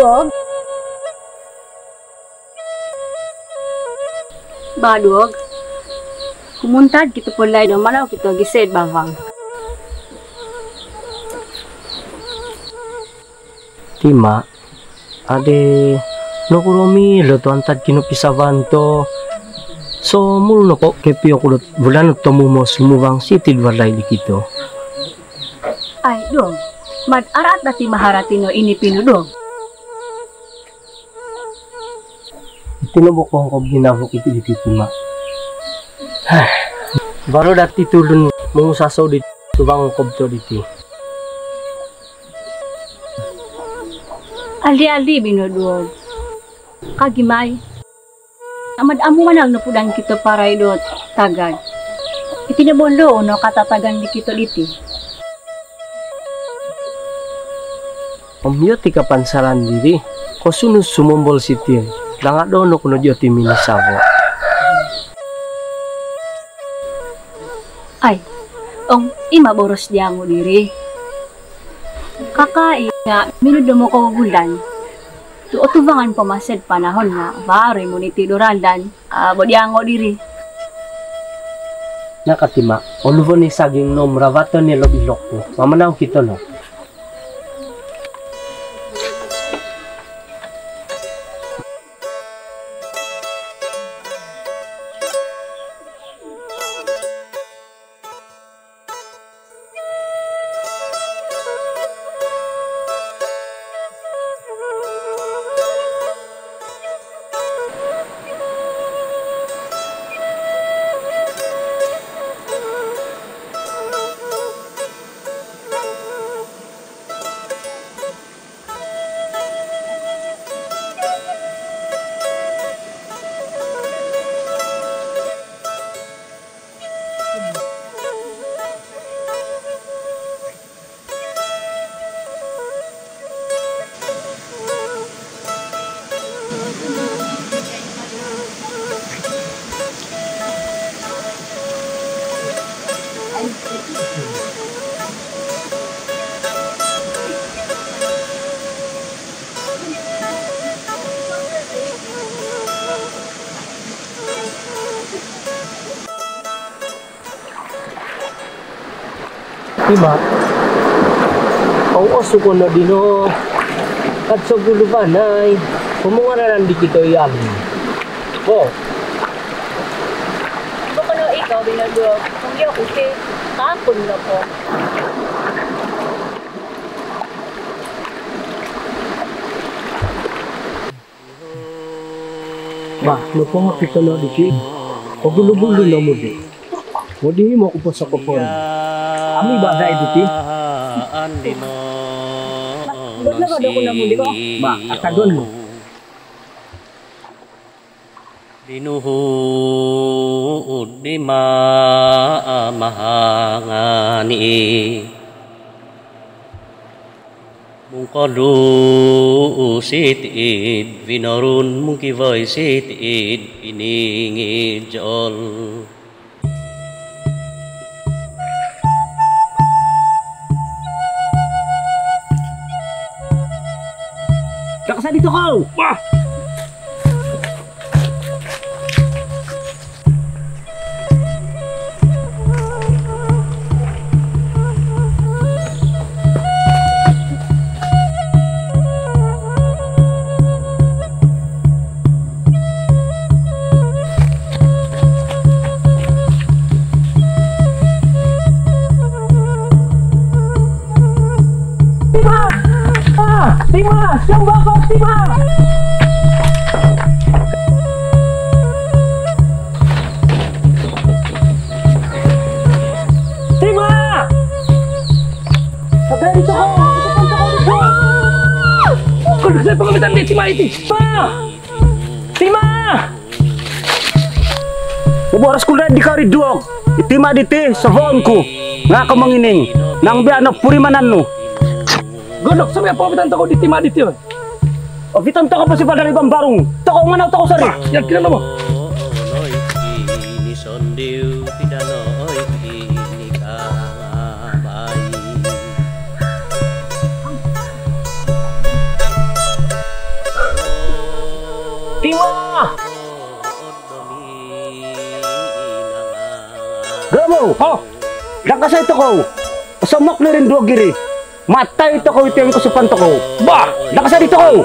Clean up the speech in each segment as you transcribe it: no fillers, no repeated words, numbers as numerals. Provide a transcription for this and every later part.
Dog. Ba dog. Kumuntad kita pulay do manaw kita gised bawang. Tima, ade nokuromi lo to antad kinupisavan to. So mulu no ko kepi ako bulan to mo sumubang city walay dikito. Ay dog. Mad-arat dati maharati no ini pinudog. Tinubok ko ang ginabok ito dito, Tima. Baru dati tulun mong sasaw dito, tubang kob to dito. Ali-ali binudog. Kagimay. Amad amo man ang napudang kito para idot tagad. Itinabondo no katatagan di kito diti. Pamyo ti kapansaran diri. Kosunus sumumbol siti. Langat do no kuno dio ti minisabo. Ay, ima boros diango diri. Kakai nga minudo mo ko bulan. Tuotubangan pamased panahon nga baroy mo ni tidurandan. Bodiango diri. Nakatima, onuvo ni saging nom ravato ni lobilok ko. Mamanaw kito no. Tima, ang oso ko na dino at sa gulubanay, pumungararan di kito iyang. Oh. Baka na ikaw binudog. Kung di ako kapon na po. Ba, lupa nga kita na diki. Pagulubulo na mo di. Wadi mo ko pa sa kopon. Ami ba dai diti? Ba't na kada ko na muli ko? Ba, atagon mo. Dinuhud di mahangani mungkalu sitid vinarun mungkivay sitid piningid jol. Kakasa dito ko! Wah! Tima! Siyang bakot, Tima! Tima! Sabay dito ko! Kung kasi pagkamitan ni Tima iti! Pa! Tima! Uboras ko na di ka ridwag! Itima diti sa phone ko! Nga ka mangining! Nang biyanap purimanan no! Golok, sabi apa bitan tako di Tima dito. O bitan tako pa si padang ibang barong. Tako nganaw tako sari. Yan kinala mo. Tima! Gamo! Oh, Lakasa ito ko! Pasamok na rin duwag giri! Matay ito ko ito yung kasupan to ko! Ba! Lakasa dito ko!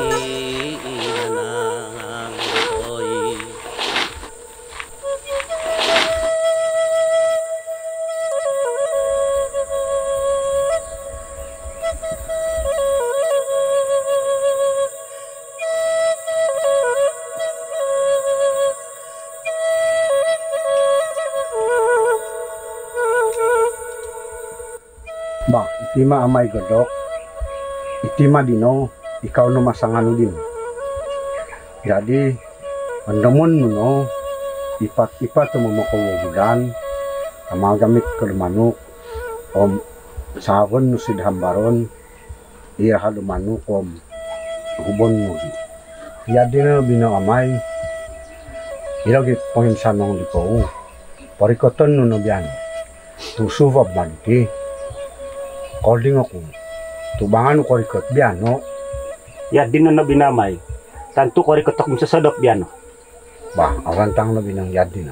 Ba, itima amay godok. Itima dino, ikaw no masangan din. Jadi, andamon mo no, ipat-ipat mo makawagudan, amagamit ko manuk, om sabon no sidhambaron, iya halumanuk om hubon mo. Jadi no bino amay, ilagit panghinsan mong lipo, parikoton no biyan, tusuvab manti. Calling ako. Tubangan ko rikot biano. ya din na binamay. Tanto ko rikot akong sasadok biano. Ba, arantang na binang yadin.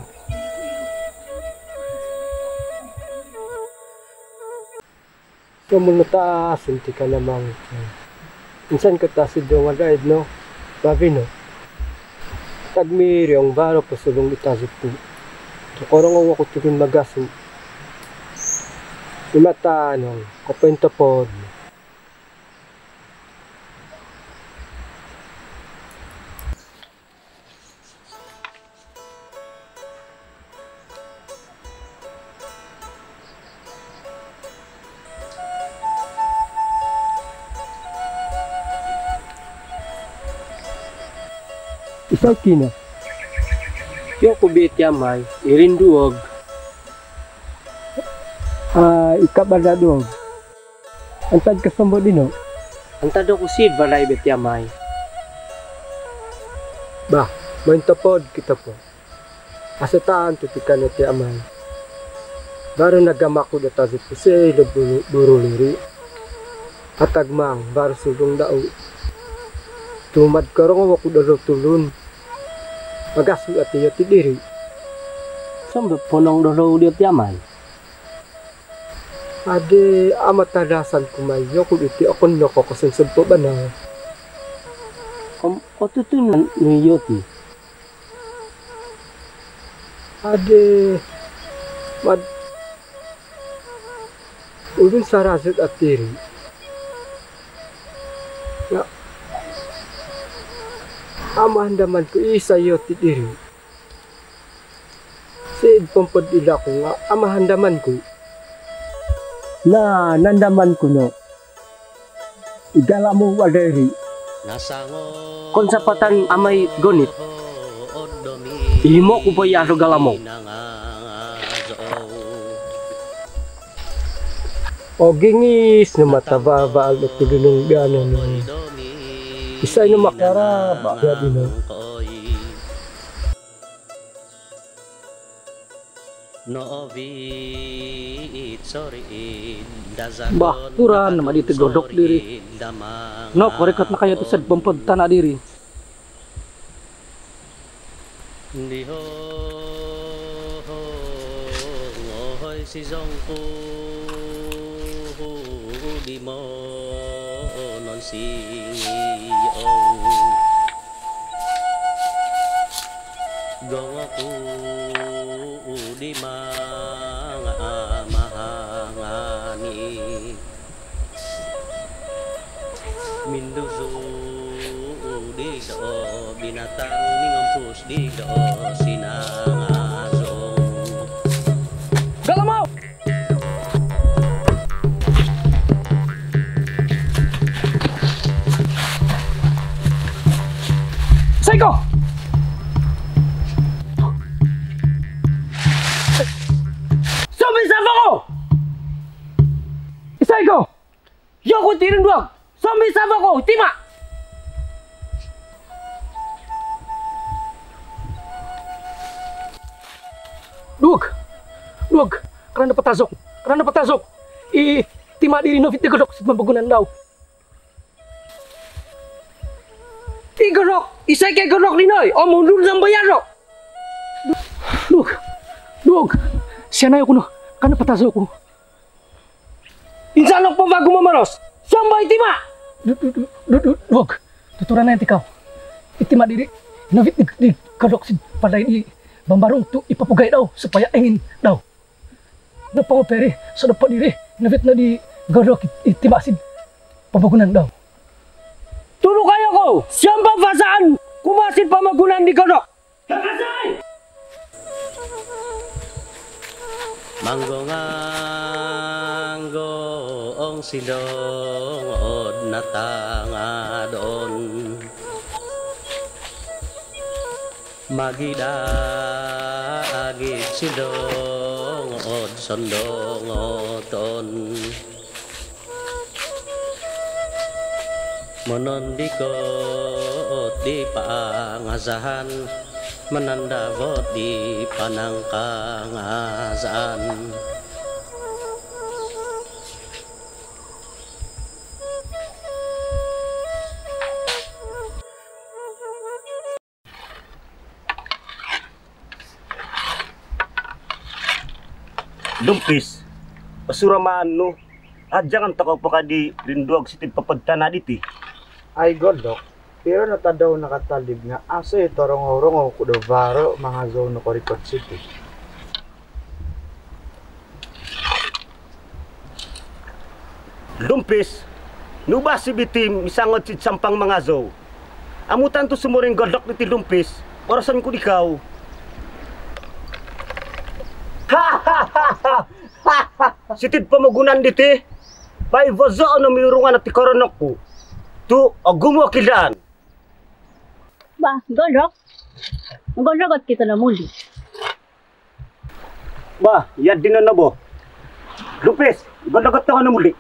Kamunata sinti ka namang. Insan ka tasid yung wadaid no. Babi no. Tagmiri ang baro pasulong itasip po. Tukorong ako tukin magasin. Imata anong kapwento po. Isay kina. Yung kubit yamay, irinduog. Ikabaladog. Antad ka sambo din o? Antad ako sid balay bet yamay. Bah, main tapod kita po. Asataan tutikan at yamay. Baru nagamak ko data si Pusay buru liri. Atagmang, baru sulong dao. Tumad karong ako dalo tulun. Magasu at iyo tidiri. Sambo ponong dalo diot yamay. Ade amat tadasan kumayo kung iti ako nako kasansab po ba na? Otutunan niyo ti. Ade mad ulun sarasat at tiri. Ya amahandaman ko isa yo ti diri. Sid pompod ila ko nga amahandaman ko. Na nandaman ko no. Igala mo waderi. Kon sapatan amay gonit. Imo ko pa yaro galamo. O gingis na mataba at tulunong gano no. Isay na makara gabi no. Bah, turan naman dito godok diri. No, korekat na kayo to sa bumpod tana diri. Si Zongku di mo non siyong gong aku di mga mahangani minduso di do binatang ningampus di do sinangazong galamaw. Psycho! Sumisama ko! Psycho! Yoko tirang duwag! Sumisama ko! Tima! Duwag! Duwag! Karena patasok! Karena patasok! Tima diri no fit tigadok sa mabagunan daw! Tigadok! Isay kay godok linoy. O mundur ng bayaro. Dug. Siya na kuno. Kana pataso ko. Insan pa bago mamaros. Sambay tima. Dug. Tuturan na ikaw. Itima diri. Navit di godok si palay di bambarong tu ipapugay daw supaya engin daw. Napangopere sa dapat diri. Navit na di godok itima si pamagunan daw. Turo kayo ko! Siyang babasaan! Kumasin pamagunan ni Godok! Kakasay! Manggo ang silong od natanga doon. Magidagit silong od sondong oton. Monondi ko di pangasahan, menandabot di panangkangasan. Dumpis, pasuramaan no. Adjang ang takaw pa ka di rinduag si papadtana diti. Ay Godok, pero natadaw nakatalib nga aso torong-horong o kudovaro mga zone ko Ricot City. Dumpis, nuba si bitim isangot si sampang mga zo. Amutan to sumuring Godok diti Dumpis, orasan ko ikaw. Sitid pamagunan diti, paivozo ano mirurungan at ikoronok ko. Tu agumo kilaan. Ba, Godok. Magalagat kita na muli. Ba, yan din na bo. Lupes, galagat na ka na muli.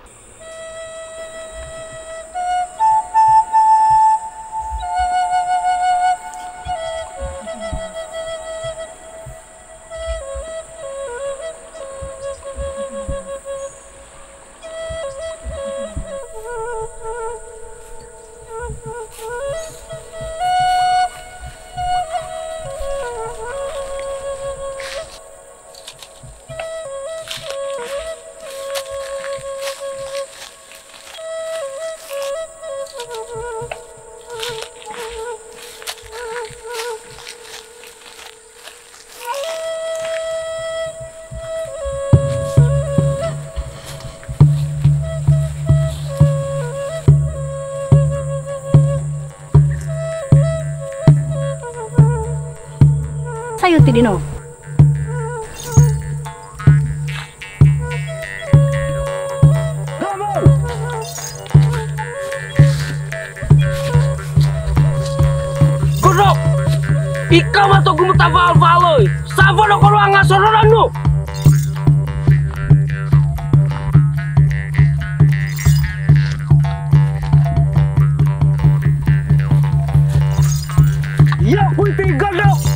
Sayo ti dino. Godok! Ikaw ba ito gumutaba-albaloy? Sabo na ko ang asoronan mo! Ya, pwede Godok!